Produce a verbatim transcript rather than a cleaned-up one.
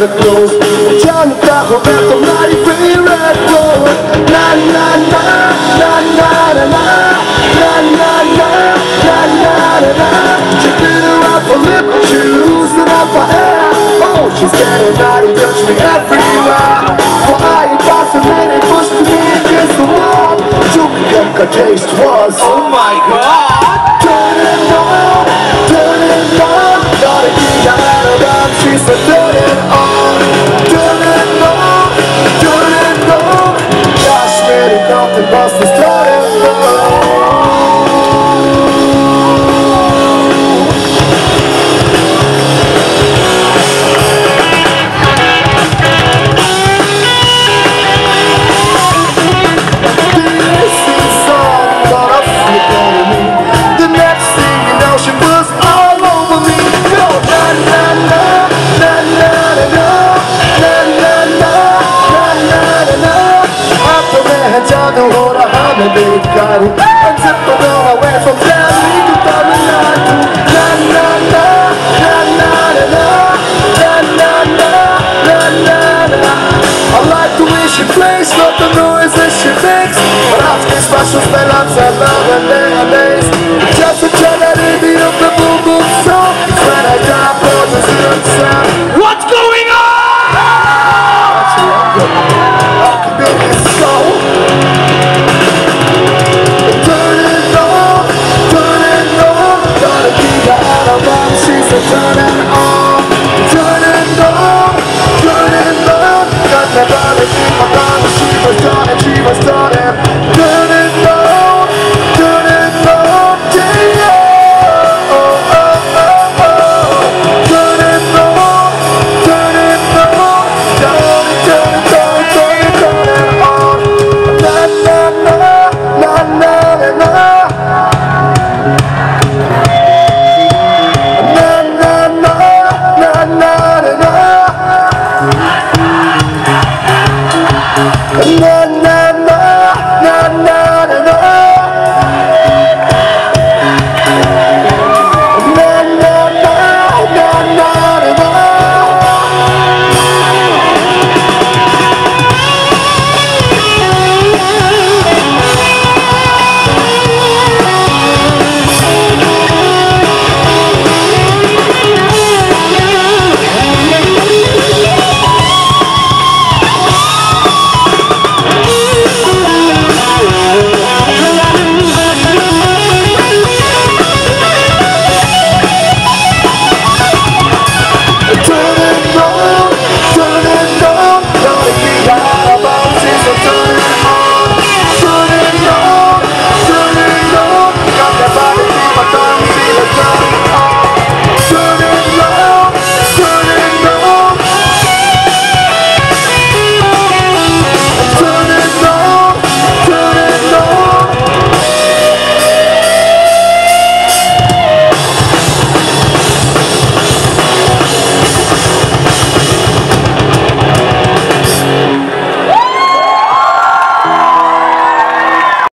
her clothes. Gianni da Roberto Mari free red road. Na na na na na na na na na na na na na. She did her up for lip, she loosened up her hair. Oh, she's getting naughty, touch me everywhere. For I ain't passing and it pushed me against the wall. Julianka taste was, oh my god. Turn it on, turn it on. Gotta get out of them, she said turn it on. Turn it on, turn it on. Gosh, man, it nothing but to start it on. They've got it until the world I went from family to Taminatu. Na na na na na na na na na na na. I like the way she plays, not the noise that she makes. But after special spell-outs, I love her nowadays. Just to tell that it be of the boom boom song. When I got for the zero sound.